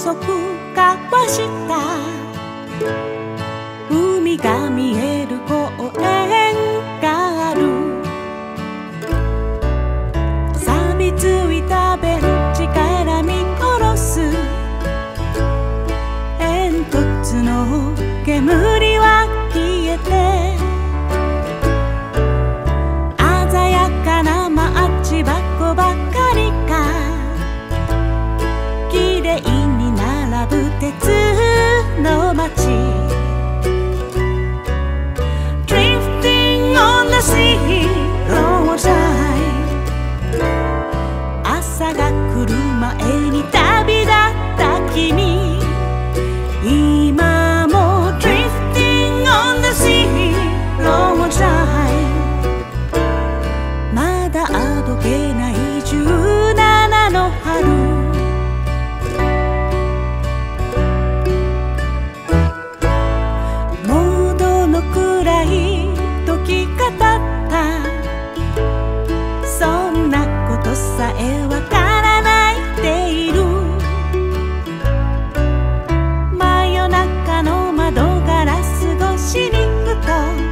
遅く交わした海が見える公園がある。錆びついたベンチから見下ろす煙突の煙は消えて、鮮やかなマッチ箱ばかりかきれいに並ぶ鉄の街。 Drifting on the sea, low tide。 朝が来る前に旅立った君、今も Drifting on the sea, low tide。 まだあどけない17の春。そんなことさえわからないでいる。真夜中の窓ガラス越しにふと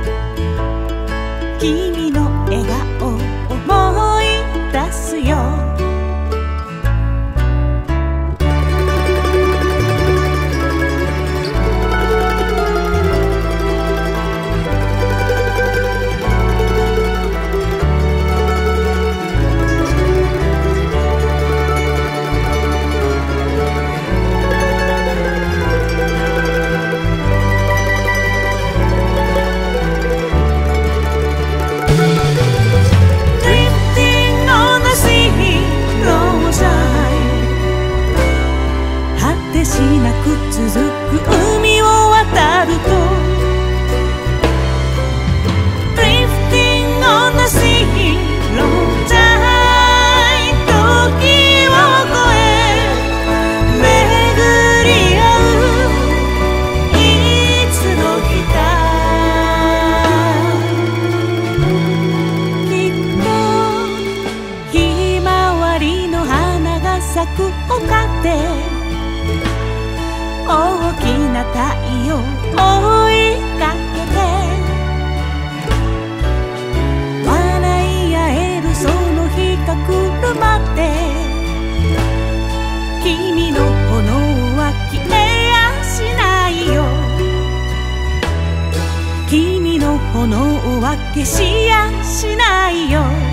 君の笑顔を思い出すよ。しなく続く海を渡ると Drifting on the sea, long time。 時を超え巡り合ういつの日か、きっとひまわりの花が咲く丘で大きな太陽追いかけて笑い合えるその日が来るまで、君の炎は消えやしないよ。君の炎は消しやしないよ。